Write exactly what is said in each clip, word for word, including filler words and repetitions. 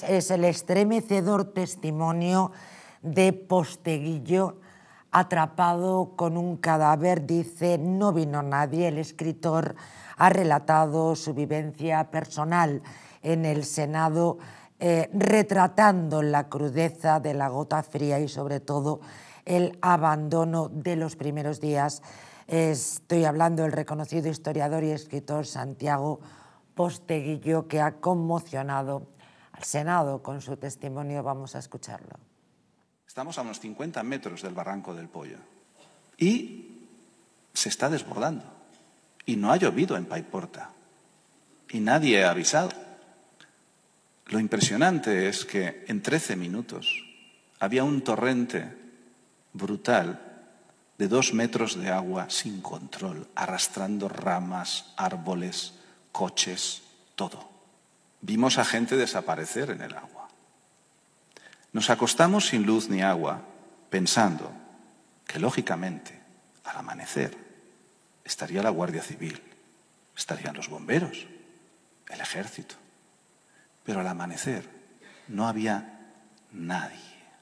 es el estremecedor testimonio de Posteguillo, atrapado con un cadáver. Dice: no vino nadie. El escritor ha relatado su vivencia personal en el Senado, eh, retratando la crudeza de la gota fría y sobre todo el abandono de los primeros días. Estoy hablando del reconocido historiador y escritor Santiago Posteguillo, que ha conmocionado al Senado con su testimonio. Vamos a escucharlo. Estamos a unos cincuenta metros del Barranco del Poyo y se está desbordando. Y no ha llovido en Paiporta y nadie ha avisado. Lo impresionante es que en trece minutos había un torrente brutal de dos metros de agua sin control, arrastrando ramas, árboles, coches, todo. Vimos a gente desaparecer en el agua. Nos acostamos sin luz ni agua, pensando que, lógicamente, al amanecer estaría la Guardia Civil, estarían los bomberos, el ejército. Pero al amanecer no había nadie.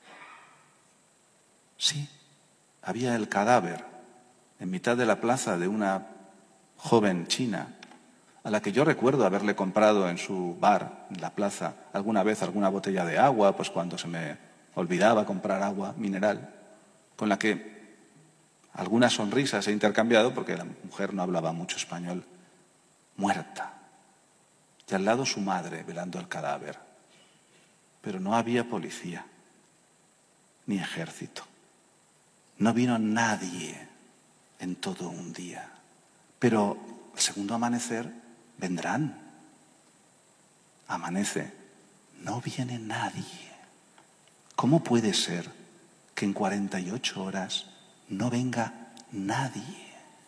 Sí, había el cadáver en mitad de la plaza de una joven china a la que yo recuerdo haberle comprado en su bar, en la plaza, alguna vez alguna botella de agua, pues cuando se me olvidaba comprar agua mineral, con la que algunas sonrisas he intercambiado porque la mujer no hablaba mucho español, muerta. Y al lado su madre velando el cadáver. Pero no había policía, ni ejército. No vino nadie en todo un día. Pero al segundo amanecer vendrán. Amanece, no viene nadie. ¿Cómo puede ser que en cuarenta y ocho horas no venga nadie?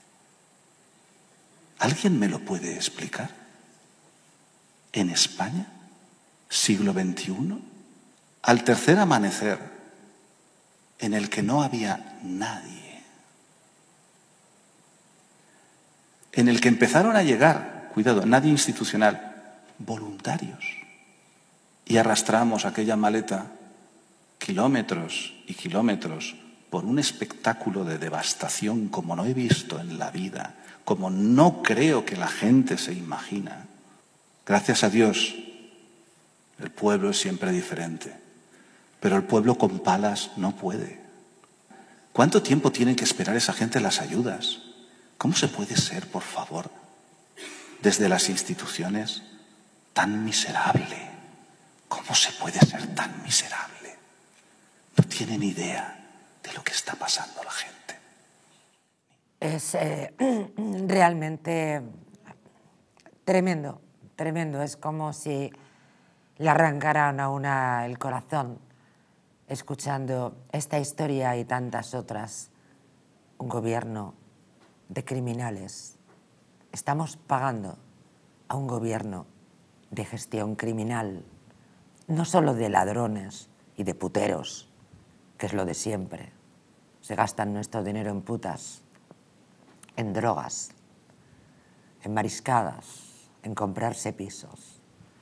¿Alguien me lo puede explicar? En España, siglo veintiuno, al tercer amanecer, en el que no había nadie, en el que empezaron a llegar, cuidado, nadie institucional, voluntarios, y arrastramos aquella maleta kilómetros y kilómetros por un espectáculo de devastación como no he visto en la vida, como no creo que la gente se imagina. Gracias a Dios, el pueblo es siempre diferente, pero el pueblo con palas no puede. ¿Cuánto tiempo tienen que esperar esa gente las ayudas? ¿Cómo se puede ser, por favor, desde las instituciones, tan miserable? ¿Cómo se puede ser tan miserable? No tienen idea de lo que está pasando a la gente. Es eh, realmente tremendo. Tremendo, es como si le arrancaran a una el corazón escuchando esta historia y tantas otras. Un gobierno de criminales. Estamos pagando a un gobierno de gestión criminal, no solo de ladrones y de puteros, que es lo de siempre. Se gastan nuestro dinero en putas, en drogas, en mariscadas, en comprarse pisos.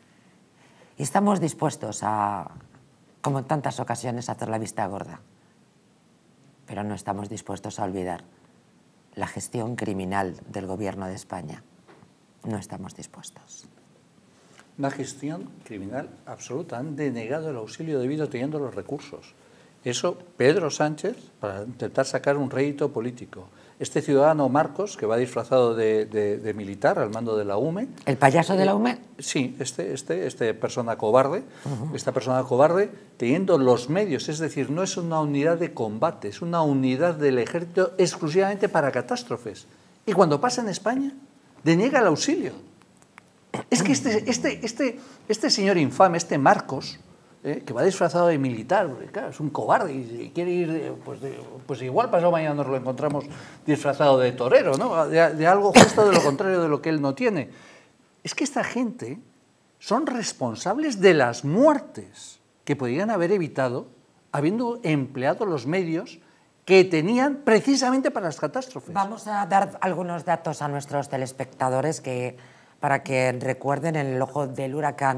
Y estamos dispuestos a, como en tantas ocasiones, a hacer la vista gorda. Pero no estamos dispuestos a olvidar la gestión criminal del gobierno de España. No estamos dispuestos. Una gestión criminal absoluta. Han denegado el auxilio debido teniendo los recursos. Eso, Pedro Sánchez, para intentar sacar un rédito político. Este ciudadano Marcos, que va disfrazado de, de, de militar al mando de la U M E. ¿El payaso de la U M E? Sí, este, este, este persona cobarde, uh-huh. esta persona cobarde, teniendo los medios, es decir, no es una unidad de combate, es una unidad del ejército exclusivamente para catástrofes. Y cuando pasa en España, deniega el auxilio. Es que este, este, este, este señor infame, este Marcos, Eh, que va disfrazado de militar, porque claro, es un cobarde y quiere ir, de, pues, de, pues igual pasado mañana nos lo encontramos disfrazado de torero, ¿no? de, de algo justo de lo contrario de lo que él no tiene. Es que esta gente son responsables de las muertes que podrían haber evitado habiendo empleado los medios que tenían precisamente para las catástrofes. Vamos a dar algunos datos a nuestros telespectadores que, para que recuerden, en el ojo del huracán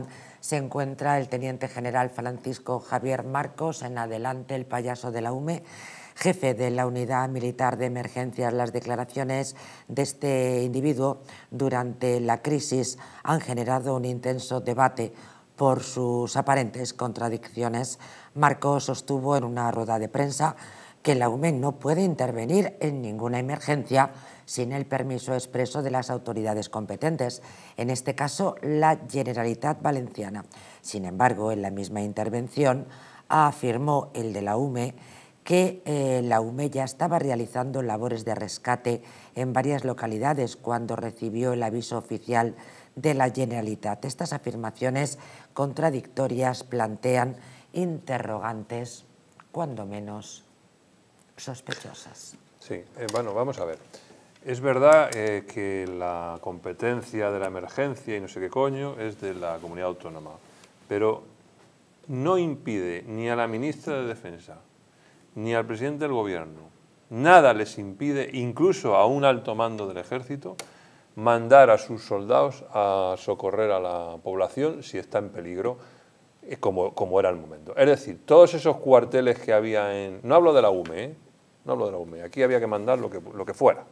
se encuentra el teniente general Francisco Javier Marcos, en adelante el payaso de la U M E, jefe de la Unidad Militar de Emergencias. Las declaraciones de este individuo durante la crisis han generado un intenso debate por sus aparentes contradicciones. Marcos sostuvo en una rueda de prensa que la U M E no puede intervenir en ninguna emergencia sin el permiso expreso de las autoridades competentes, en este caso la Generalitat Valenciana. Sin embargo, en la misma intervención afirmó el de la U M E que eh, la U M E ya estaba realizando labores de rescate en varias localidades cuando recibió el aviso oficial de la Generalitat. Estas afirmaciones contradictorias plantean interrogantes, cuando menos sospechosas. Sí, eh, bueno, vamos a ver. Es verdad eh, que la competencia de la emergencia y no sé qué coño es de la comunidad autónoma, pero no impide ni a la ministra de Defensa ni al presidente del gobierno, nada les impide, incluso a un alto mando del ejército, mandar a sus soldados a socorrer a la población si está en peligro, como, como era el momento. Es decir, todos esos cuarteles que había en... No hablo de la U M E, ¿eh? No hablo de la U M E, aquí había que mandar lo que, lo que fuera.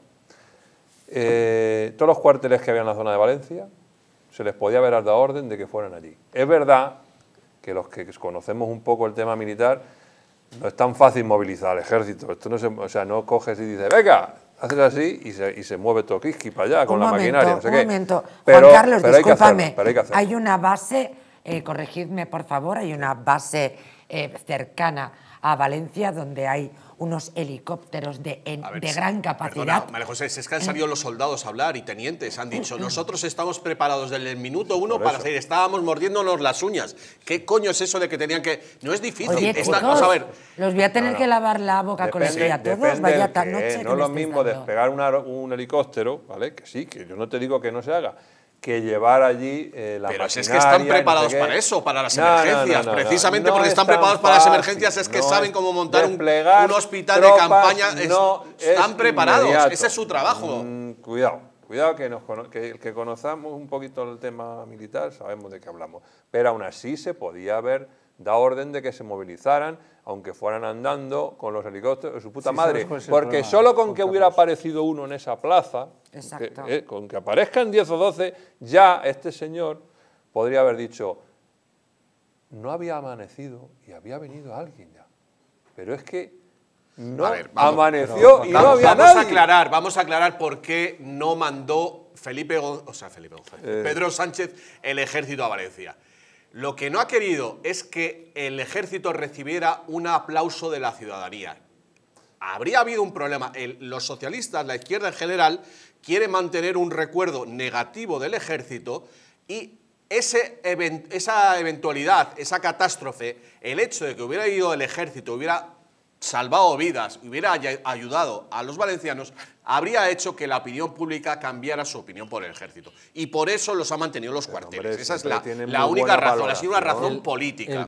Eh, todos los cuarteles que había en la zona de Valencia, se les podía haber dado orden de que fueran allí. Es verdad que los que conocemos un poco el tema militar, no es tan fácil movilizar al ejército. Esto no se, o sea, no coges y dices, venga, haces así y se, y se mueve Tokiski para allá con un la momento, maquinaria. No sé un qué. momento. Pero, Juan Carlos, pero discúlpame. Hay, hay, hay una base, eh, corregidme por favor, hay una base eh, cercana a Valencia donde hay unos helicópteros de, en, ver, de gran capacidad. Perdona, María José, es que han salido los soldados a hablar y tenientes han dicho, nosotros estamos preparados desde el minuto uno para salir, estábamos mordiéndonos las uñas. ¿Qué coño es eso de que tenían que...? No es difícil. Oye, Esta, chicos, vamos a ver. los voy a tener No, no. que lavar la boca con Depende, eso a todos, depende vaya del tan qué, noche que no es me lo estáis mismo dando. despegar una, un helicóptero, ¿vale? Que sí, que yo no te digo que no se haga, que llevar allí eh, la Pero maquinaria... si es que están preparados no sé para eso, para las No, no, emergencias. no, no, no. Precisamente No porque es están tan preparados para las fácil, emergencias es que no saben es cómo montar un, desplegar un hospital tropas, de campaña. Es- no están es preparados, inmediato. ese es su trabajo. Mm, cuidado, cuidado que, nos cono que, que conozcamos un poquito el tema militar, sabemos de qué hablamos. Pero aún así se podía haber dado orden de que se movilizaran, aunque fueran andando con los helicópteros de su puta Sí, madre. ¿sabes cuál es el Porque problema, solo con Juan que hubiera Carlos? aparecido uno en esa plaza, Exacto. que, eh, con que aparezcan diez o doce, ya este señor podría haber dicho, no había amanecido y había venido alguien ya. Pero es que no A ver, vamos, amaneció pero, y Vamos, no había vamos nadie. a aclarar, vamos a aclarar por qué no mandó Felipe, Gon- o sea, Felipe González, Eh. Pedro Sánchez el ejército a Valencia. Lo que no ha querido es que el ejército recibiera un aplauso de la ciudadanía. Habría habido un problema. El- los socialistas, la izquierda en general, quiere mantener un recuerdo negativo del ejército y ese even- esa eventualidad, esa catástrofe, el hecho de que hubiera ido el ejército, hubiera salvado vidas, hubiera ay- ayudado a los valencianos, habría hecho que la opinión pública cambiara su opinión por el ejército. Y por eso los ha mantenido los Pero, cuarteles. hombre, Esa es siempre la, tiene la muy única buena razón, ha sido una valoración. razón El- política. el